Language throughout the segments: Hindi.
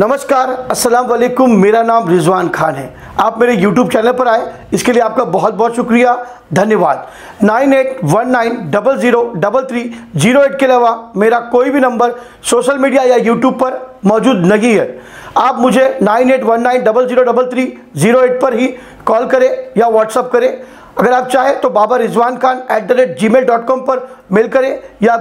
नमस्कार, अस्सलाम वालेकुम। मेरा नाम रिजवान खान है। आप मेरे YouTube चैनल पर आए, इसके लिए आपका बहुत बहुत शुक्रिया, धन्यवाद। 9819003308 के अलावा मेरा कोई भी नंबर सोशल मीडिया या YouTube पर मौजूद नहीं है। आप मुझे 9819003308 पर ही कॉल करें या व्हाट्सअप करें। अगर आप चाहें तो babarizwankhan@gmail.com पर मेल करें या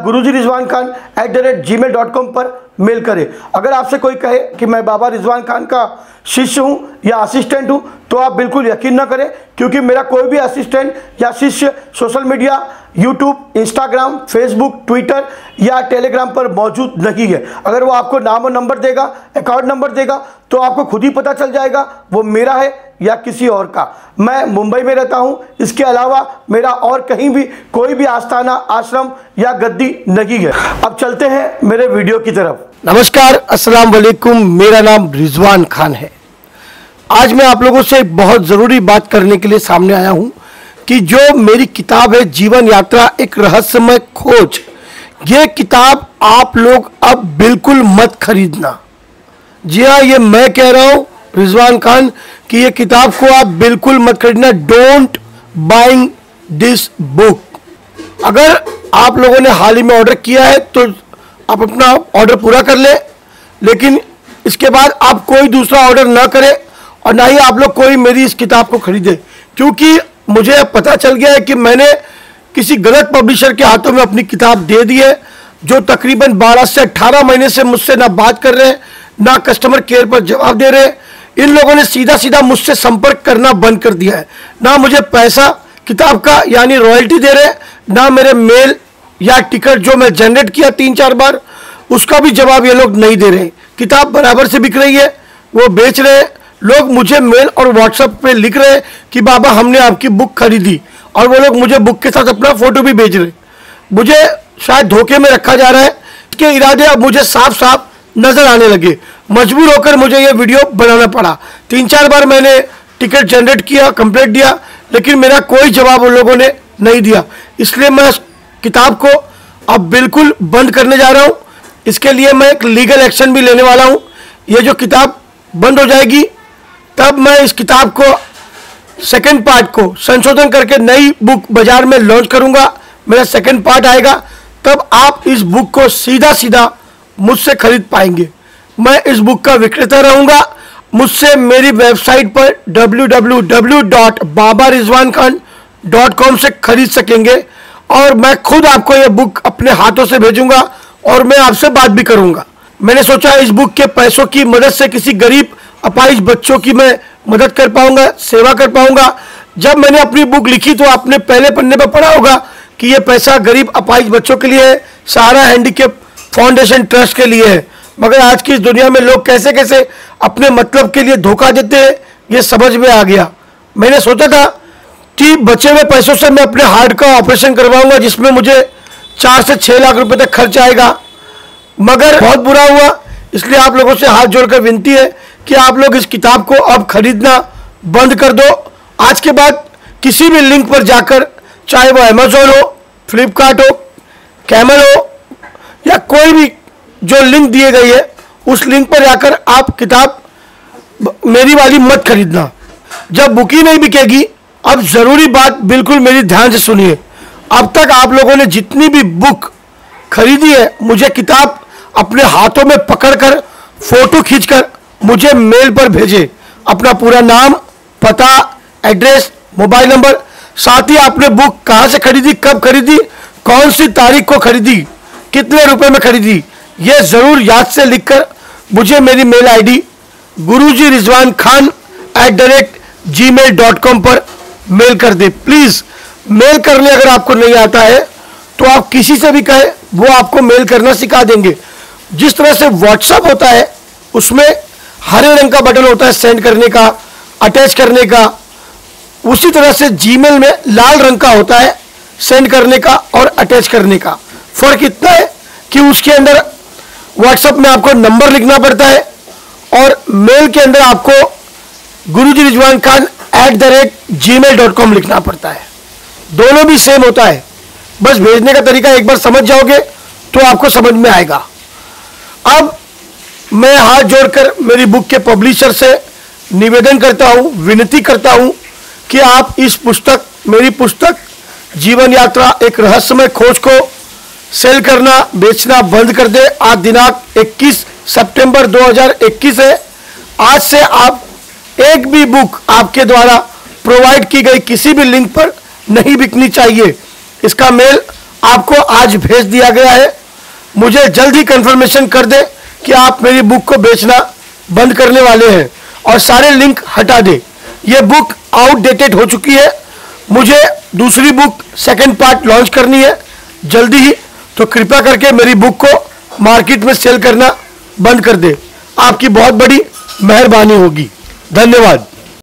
gurujirizwankhan@gmail.com पर मेल करें। अगर आपसे कोई कहे कि मैं बाबा रिजवान खान का शिष्य हूं या असिस्टेंट हूं, तो आप बिल्कुल यकीन ना करें, क्योंकि मेरा कोई भी असिस्टेंट या शिष्य social media, YouTube, Instagram, Facebook, Twitter या टेलीग्राम पर मौजूद नहीं है। अगर वो आपको नाम और नंबर देगा, अकाउंट नंबर देगा, तो आपको खुद ही पता चल जाएगा वो मेरा है या किसी और का। मैं मुंबई में रहता हूं, इसके अलावा मेरा और कहीं भी कोई भी आस्थाना, आश्रम या गद्दी नहीं है। अब चलते हैं मेरे वीडियो की तरफ। नमस्कार, अस्सलाम वालेकुम। मेरा नाम रिजवान खान है। आज मैं आप लोगों से एक बहुत ज़रूरी बात करने के लिए सामने आया हूं कि जो मेरी किताब है जीवन यात्रा एक रहस्यमय खोज, ये किताब आप लोग अब बिल्कुल मत खरीदना। जी हाँ, ये मैं कह रहा हूँ रिजवान खान कि ये किताब को आप बिल्कुल मत खरीदना। Don't buying this book. अगर आप लोगों ने हाल ही में ऑर्डर किया है तो आप अपना ऑर्डर पूरा कर लें, लेकिन इसके बाद आप कोई दूसरा ऑर्डर ना करें और ना ही आप लोग कोई मेरी इस किताब को खरीदें, क्योंकि मुझे पता चल गया है कि मैंने किसी गलत पब्लिशर के हाथों में अपनी किताब दे दी है, जो तकरीबन 12 से 18 महीने से मुझसे ना बात कर रहे हैं, ना कस्टमर केयर पर जवाब दे रहे हैं। इन लोगों ने सीधा सीधा मुझसे संपर्क करना बंद कर दिया है। ना मुझे पैसा किताब का यानी रॉयल्टी दे रहे हैं, ना मेरे मेल या टिकट जो मैं जनरेट किया 3-4 बार, उसका भी जवाब ये लोग नहीं दे रहे। किताब बराबर से बिक रही है, वो बेच रहे हैं। लोग मुझे मेल और व्हाट्सएप पे लिख रहे हैं कि बाबा हमने आपकी बुक खरीदी, और वो लोग मुझे बुक के साथ अपना फोटो भी भेज रहे हैं। मुझे शायद धोखे में रखा जा रहा है। इसके इरादे अब मुझे साफ साफ नजर आने लगे। मजबूर होकर मुझे ये वीडियो बनाना पड़ा। 3-4 बार मैंने टिकट जनरेट किया, कंप्लेंट दिया, लेकिन मेरा कोई जवाब उन लोगों ने नहीं दिया। इसलिए मैं किताब को अब बिल्कुल बंद करने जा रहा हूँ। इसके लिए मैं एक लीगल एक्शन भी लेने वाला हूँ। ये जो किताब बंद हो जाएगी, तब मैं इस किताब को सेकंड पार्ट को संशोधन करके नई बुक बाजार में लॉन्च करूँगा। मेरा सेकंड पार्ट आएगा, तब आप इस बुक को सीधा सीधा मुझसे खरीद पाएंगे। मैं इस बुक का विक्रेता रहूँगा। मुझसे मेरी वेबसाइट पर www.babarizwankhan.com से खरीद सकेंगे, और मैं खुद आपको यह बुक अपने हाथों से भेजूंगा और मैं आपसे बात भी करूंगा। मैंने सोचा इस बुक के पैसों की मदद से किसी गरीब अपाहिज बच्चों की मैं मदद कर पाऊंगा, सेवा कर पाऊंगा। जब मैंने अपनी बुक लिखी तो आपने पहले पन्ने पर पढ़ा होगा कि यह पैसा गरीब अपाहिज बच्चों के लिए है, सहारा हैंडीकैप फाउंडेशन ट्रस्ट के लिए है। मगर आज की इस दुनिया में लोग कैसे कैसे अपने मतलब के लिए धोखा देते हैं, ये समझ में आ गया। मैंने सोचा था कि बचे हुए पैसों से मैं अपने हार्ट का ऑपरेशन करवाऊंगा, जिसमें मुझे 4 से 6 लाख रुपए तक खर्च आएगा। मगर बहुत बुरा हुआ। इसलिए आप लोगों से हाथ जोड़कर विनती है कि आप लोग इस किताब को अब खरीदना बंद कर दो। आज के बाद किसी भी लिंक पर जाकर, चाहे वो अमेजोन हो, फ्लिपकार्ट हो, कैमल हो या कोई भी जो लिंक दिए गई है, उस लिंक पर जाकर आप किताब मेरी वाली मत खरीदना। जब बुक ही नहीं बिकेगी, अब जरूरी बात बिल्कुल मेरी ध्यान से सुनिए। अब तक आप लोगों ने जितनी भी बुक खरीदी है, मुझे किताब अपने हाथों में पकड़कर फोटो खींचकर मुझे मेल पर भेजे। अपना पूरा नाम, पता, एड्रेस, मोबाइल नंबर, साथ ही आपने बुक कहां से खरीदी, कब खरीदी, कौन सी तारीख को खरीदी, कितने रुपए में खरीदी, यह जरूर याद से लिखकर मुझे मेरी मेल आईडी gurujirizwankhan@gmail.com पर मेल कर दे। प्लीज मेल करने अगर आपको नहीं आता है तो आप किसी से भी कहें, वो आपको मेल करना सिखा देंगे। जिस तरह से व्हाट्सएप होता है, उसमें हरे रंग का बटन होता है सेंड करने का, अटैच करने का, उसी तरह से जीमेल में लाल रंग का होता है सेंड करने का और अटैच करने का। फर्क इतना है कि उसके अंदर व्हाट्सएप में आपको नंबर लिखना पड़ता है और मेल के अंदर आपको gurujirizwankhan@gmail.com लिखना पड़ता है। दोनों भी सेम होता है, बस भेजने का तरीका एक बार समझ जाओगे तो आपको समझ में आएगा। अब मैं हाथ जोड़कर मेरी बुक के पब्लिशर से निवेदन करता हूँ, विनती करता हूँ कि आप इस पुस्तक, मेरी पुस्तक जीवन यात्रा एक रहस्यमय खोज को सेल करना, बेचना बंद कर दे। आज दिनांक 21 सितंबर 2021 है। आज से आप एक भी बुक आपके द्वारा प्रोवाइड की गई किसी भी लिंक पर नहीं बिकनी चाहिए। इसका मेल आपको आज भेज दिया गया है। मुझे जल्द ही कंफर्मेशन कर दे कि आप मेरी बुक को बेचना बंद करने वाले हैं और सारे लिंक हटा दे। ये बुक आउटडेटेड हो चुकी है। मुझे दूसरी बुक सेकंड पार्ट लॉन्च करनी है जल्दी ही, तो कृपया करके मेरी बुक को मार्केट में सेल करना बंद कर दे। आपकी बहुत बड़ी मेहरबानी होगी। धन्यवाद।